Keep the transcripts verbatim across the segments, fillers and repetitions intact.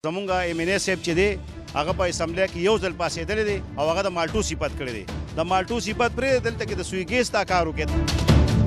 زمونږ ایم ان اے صاحب چې دی هغه په اسمبلی کې یو ځل پاسېدلی دی او هغه د مالټو صفت کړی دی د مالټو صفت پرې دلته کې د سوی ګیس دا کار وکړي.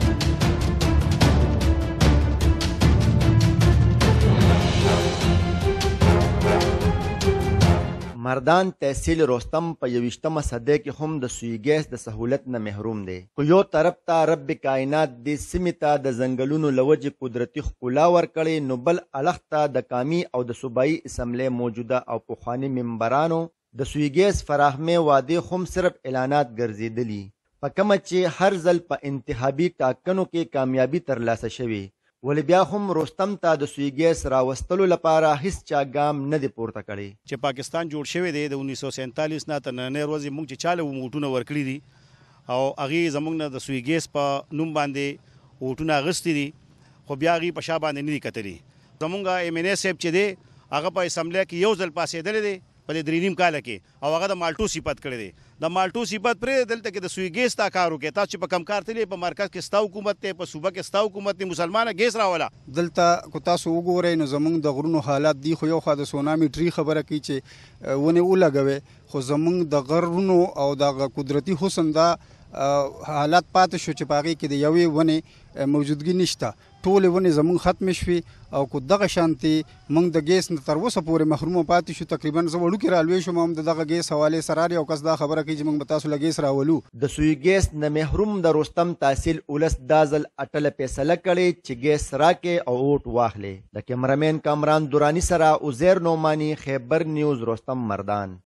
مردان تحصیل رستم په یویشتمه صدۍ کې هم د سوی ګیس د سهولت نه محروم دی. خو یو طرف ته رب کائنات دې سیمې ته د ځنګلونو له وجې قدرتي ښکلا ورکړې، نو بل اړخ ته د قامي او د صوبایي اسمبلی موجوده او پخواني ممبرانو د سوی ګیس فراهمۍ وعدې هم صرف اعلانات ګرځېدلي، په کومه چې هر ځل په انتخابي ټاکنو کې کامیابي ترلاسه شوې، ولې بیا هم رستم ته د سوی ګیس راوستلو لپاره هیڅ چا ګام نه دی پورته کړی. چې پاکستان جوړ شوی دی د انیس سو سینتالیس نه تر نننۍ ورځې موږ چې چاله ووټونه ورکړي دي او هغې زموږ نه د سوی ګیس په نوم باندې ووټونه اخیستي دي، خو بیا هغې په شا باندې نه دي کتلي. زموږ ایم ان اے صاحب چې دی هغه په اسمبلی کې یو ځل پاسېدلی دی په دې درې نیم کاله کې او هغه د مالټو صفت کړی دی. د مالټو صفت پرې دلته کې د سوی ګیس دا کار وکړي. تاسو چې په کم کار تللی په مرکز کې ستا حکومت دی، په صوبه کې ستا حکومت دی، مسلمانه ګیس راوله. دلته که تاسو وګورئ نو زموږ د غرونو حالات دی، خو یو خوا د سونامي ټري خبره کوي چې ونې ولګوي، خو زموږ د غرونو او دغه قدرتي حسن دا حالات پاتې شو چې په هغې کې د یوې ونې موجودګي نشته، ټولې ونې زموږ ختمې شوې او که دغه شانتې موږ د ګیس نه تر اوسه پورې محرومه پاتې شو. تقریبا زه وړوکې رالوی شوم هم د دغه ګیس حوالې سره یو کس دا خبره کوي چې موږ به تاسو له ګیس راولو. د سوی ګیس نه محروم د رستم تحصیل ولس دا ځل اټله فیصله کړې چې ګیس راکې او اوټ واخلې. د کیمرامین کامران دورانی سره عزیر نعماني، خیبر نیوز، رستم، مردان.